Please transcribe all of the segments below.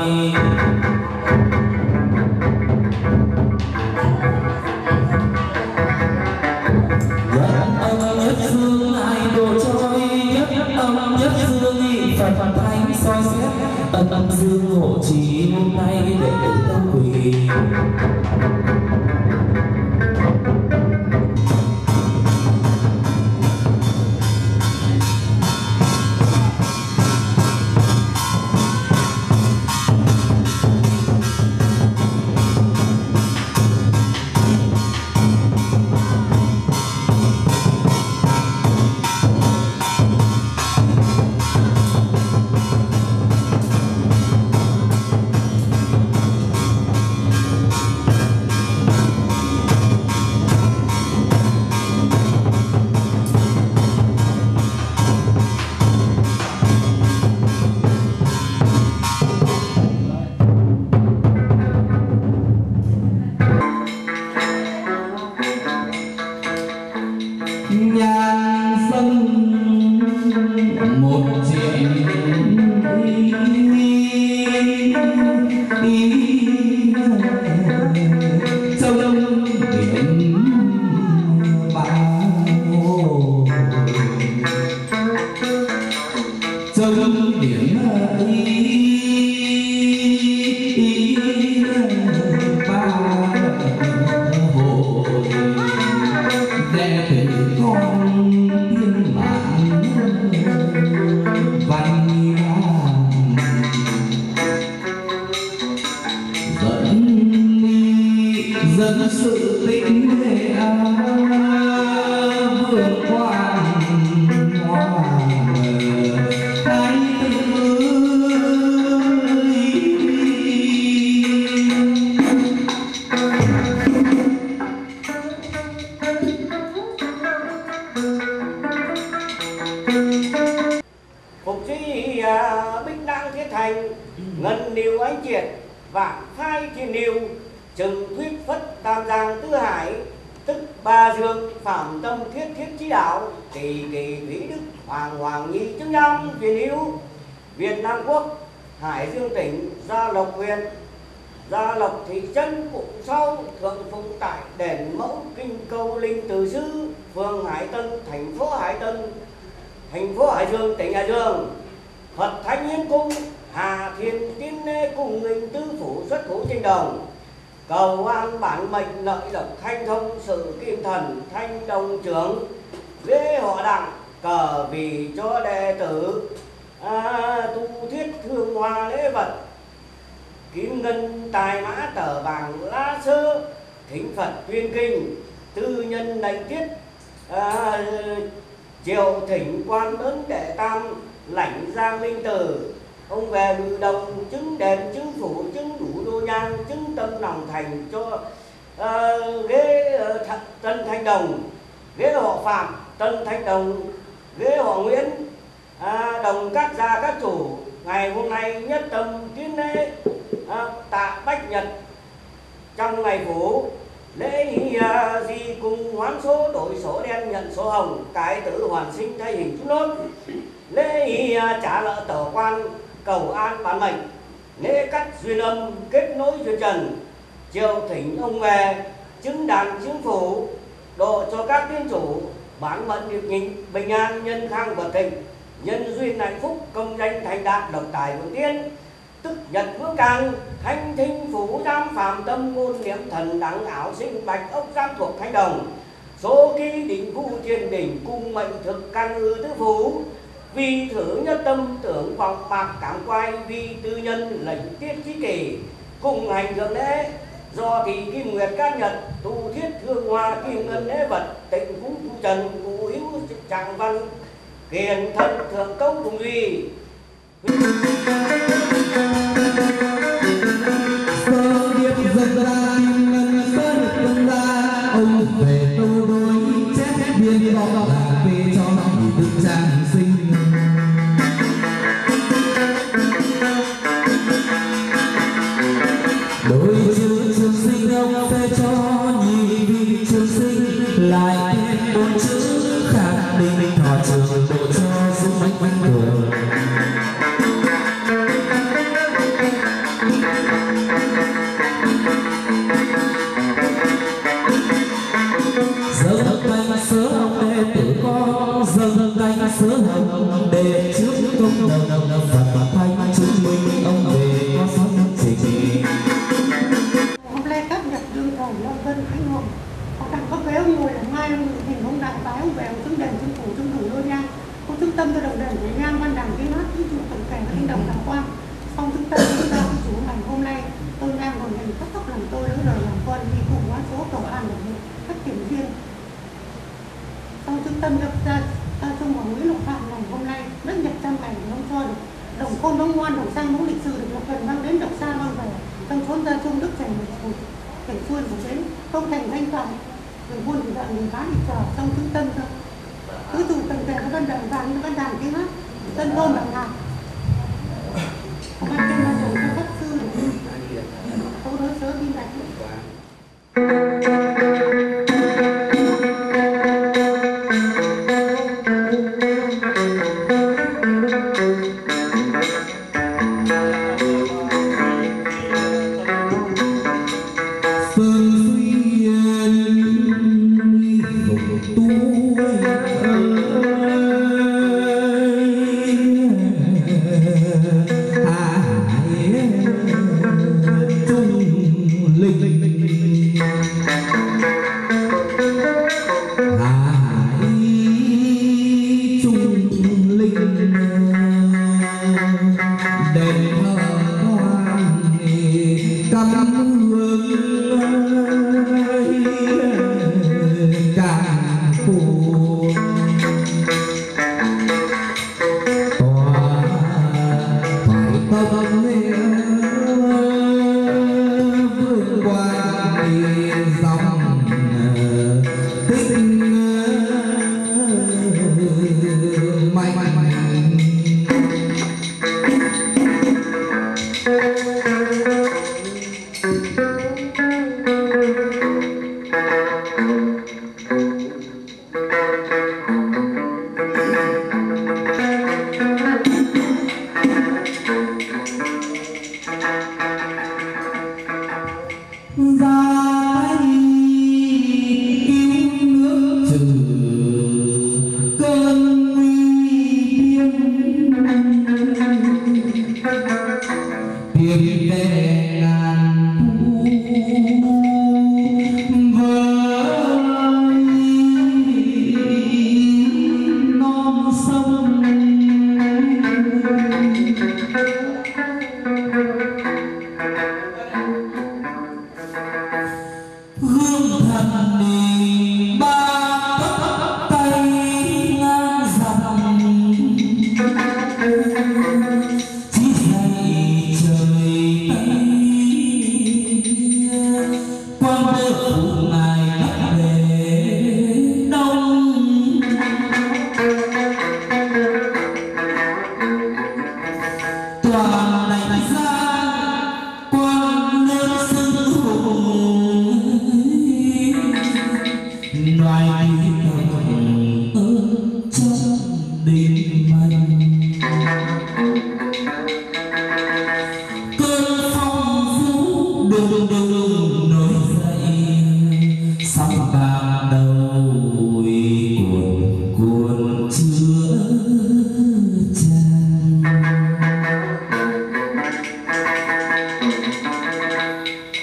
Phật thánh soi xét âm dương hộ trì hôm nay để tâm quỳ. Việt Nam Quốc, Hải Dương tỉnh, Gia Lộc huyện, Gia Lộc thị trấn Phụng Sau, thượng phụng tại đền mẫu kinh câu linh từ sư, phường Hải Tân, thành phố Hải Dương, tỉnh Hải Dương. Phật Thánh Hiến Cung, Hà Thiên Tiên Nê cùng nghìn tư phủ xuất thủ trên đồng. Cầu an bản mệnh lợi lộc thanh thông sự kim thần thanh đồng trưởng. Lễ họ đặng cờ vì cho đệ tử tu thiết thương hoa lễ vật. Kim ngân tài mã tờ vàng lá sơ. Thính Phật tuyên kinh tư nhân lệnh tiết. Triều thỉnh quan lớn đệ tam lãnh giang linh tử. Ông về ngự đồng chứng đền chứng phủ chứng đủ đô nhang chứng tâm lòng thành cho ghế Tân Thanh Đồng, ghế họ Phạm Tân Thanh Đồng, ghế họ Nguyễn đồng các gia các chủ. Ngày hôm nay nhất tâm tiến lễ tạ bách nhật trong ngày phủ lễ di cùng hoán số đổi số đen nhận số hồng cái tử hoàn sinh thay hình chúng nốt lễ trả nợ tờ quan cầu an bản mệnh lễ cắt duyên âm kết nối duyên trần. Triều thỉnh ông về chứng đàn chứng phủ độ cho các tiên chủ bản mệnh được nhịn bình an nhân khang vật thịnh nhân duyên hạnh phúc công danh thành đạt độc tài vượng tiên tức nhật vững càng thanh thinh phủ giam phạm tâm ngôn niệm thần đẳng ảo sinh bạch ốc giam thuộc Thanh Đồng số ký định vu thiên đỉnh cung mệnh thực căn ư tứ phủ vì thử nhất tâm tưởng vọng bạc cảm quay vì tư nhân lệnh tiết chí kỳ cùng hành thượng lễ do thì kim nguyệt cát nhật tu thiết thương hoa kim ngân lễ vật tịnh vũ tu trần cụ hữu trạng văn kiền thân thượng công cùng duy. Sơ điệp dần ra kim ngân sơ được tung ra ông về câu đối chép biên vọng là về cho lòng tự trang sinh. Đôi chữ trường sinh ông sẽ cho nhị vị trường sinh lại thêm bốn chữ khẳng định thọ trường độ cho sức mạnh mạnh thường. lại bái ông về ông chứng đền chứng phủ chứng đủ đôi nhang, ông chứng tâm cho đồng đền với nhang văn đàn tiếng hát thứ chủ tổng thể và tinh đồng làm quan. Xong chứng tâm chúng ta chủ ngày hôm nay tôi ngang còn hình cắt tóc làm tôi đỡ đời làm con đi cùng quá số tổ an để các kiểm viên. Xong chứng tâm nhập ra trong hoàng Nguyễn Lục Phạm ngày hôm nay rất nhập trăm ngày để ông cho được đồng khôn đồng ngoan đồng sang đồng lịch sử được lập gần mang đến độc xa mang về trong chốn gia chung đức thành một cảnh xuôi của đến không thành thanh toán người buôn thì đoạn người bán thì chờ trong trung tâm thôi cứ dù cần kể các văn đàn vàng như văn đàn tiếng hát tân thôn bằng ngàn không ăn trên ban đầu cho các sư câu đối sớ đi lại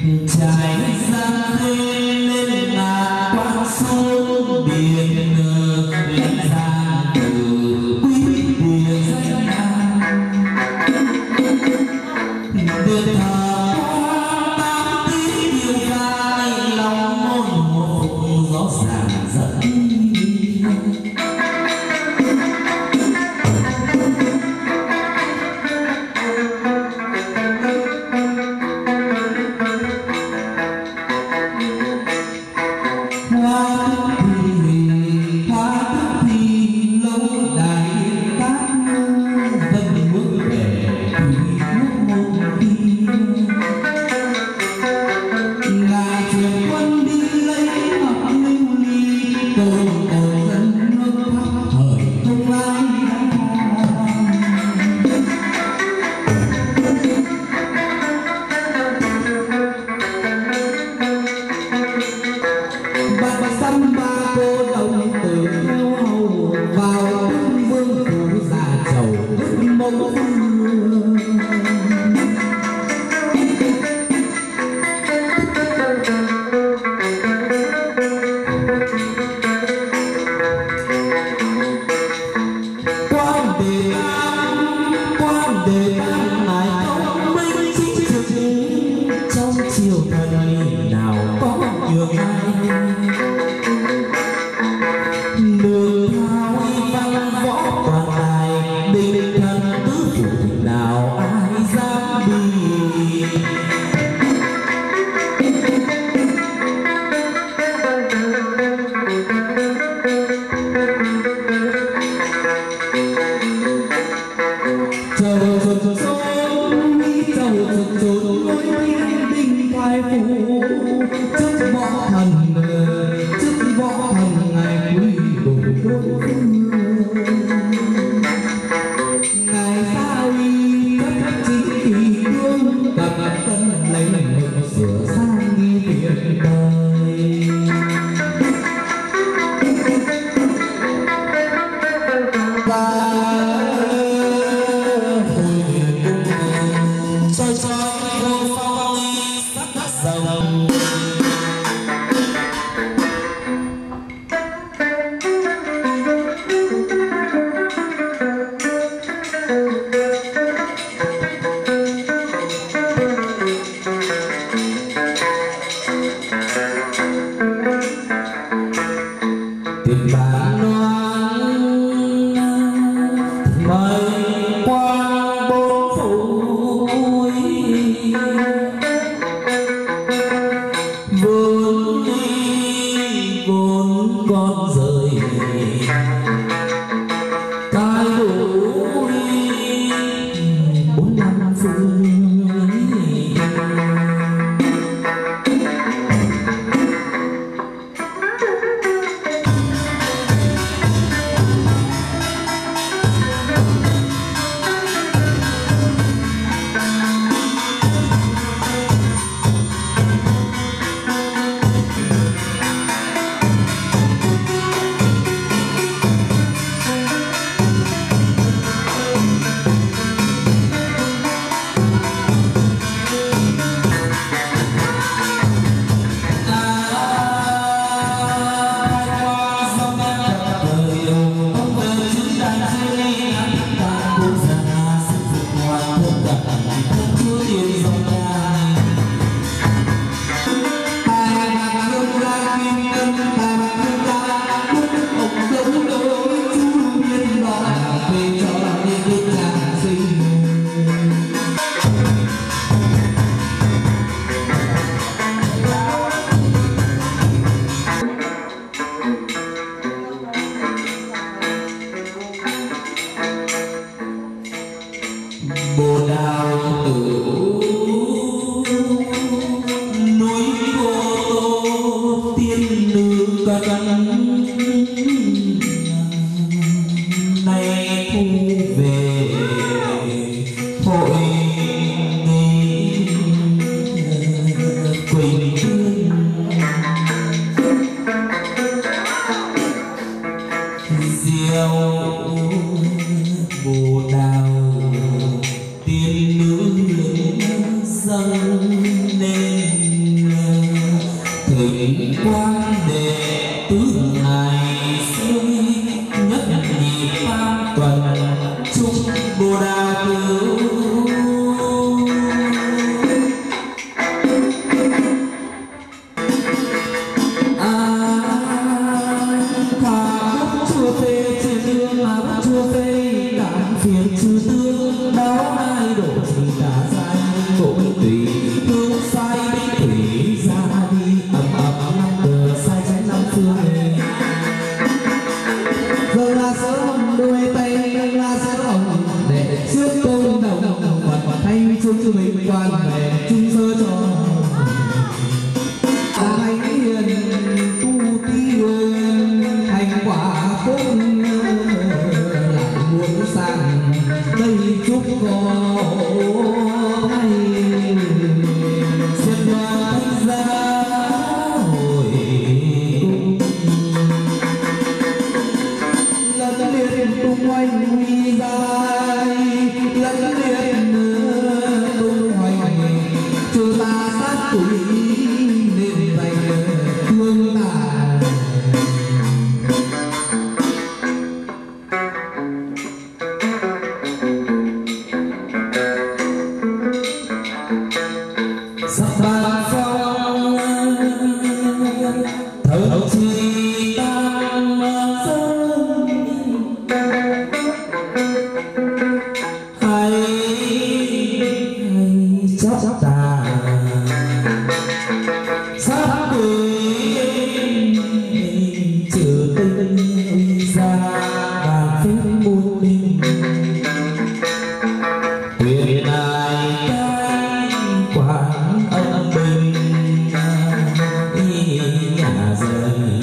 trải ra lên ngàn con sông biển tình bạn loan mây quang bốn phủ vốn đi vốn con rời thay đổi 4 năm phương Bồ Đào Tử núi Cô Tô tiên nữ cận nay thu về hội nghi Quỳnh Hương diệu Bồ Đào tiên nữ dâng lên thịnh quang đệ tứ ngày xưa nhất nhị tam tuần chúc Bồ Đào Tử chùa phê trên đường mà chùa phê cạn phiền chư tương đó ai đổ gì cả sai mỗi tùy hương sai bích thủy ra đi ấm ấm năm bờ sai trái năm phương giờ là sớm đôi tay là sớm để trước tôn đồng Phật thay chung cho mình quan về chung sơ cho thánh hiền tu tiên thành quả phúc lại muốn sang đây chúc có hay xếp hoa thánh giá hồi lần liệt tung hoành huy dài lần liệt tung hoành trừ ta sát quỷ nên dành thương ta sắc ban phong thấu chi tam sơn hay chót tà sát quỷ trừ tinh ra bàn phép muôn linh quyền ai cai quán âm bình nhà rơi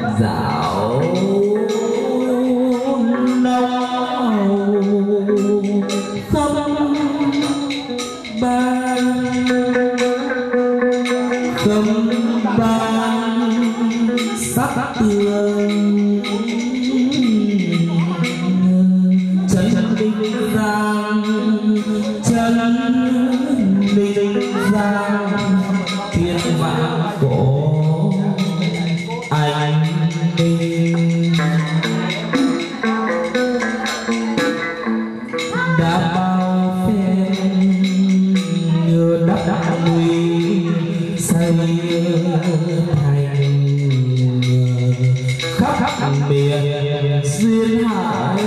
dạo nâu không ban sắc tường chân linh giang thiên vạn cổ anh minh đã bao phen như đắp núi xây thành khắp miền duyên hải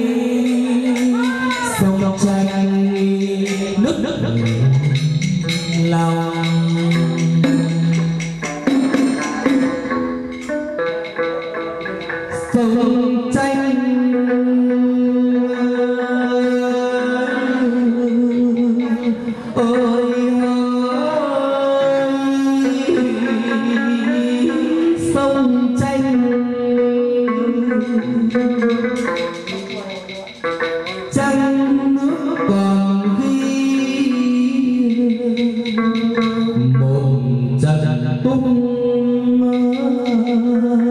sông tranh nước lòng sông tranh ôi sông tranh trăng nước còn ghi một trận tung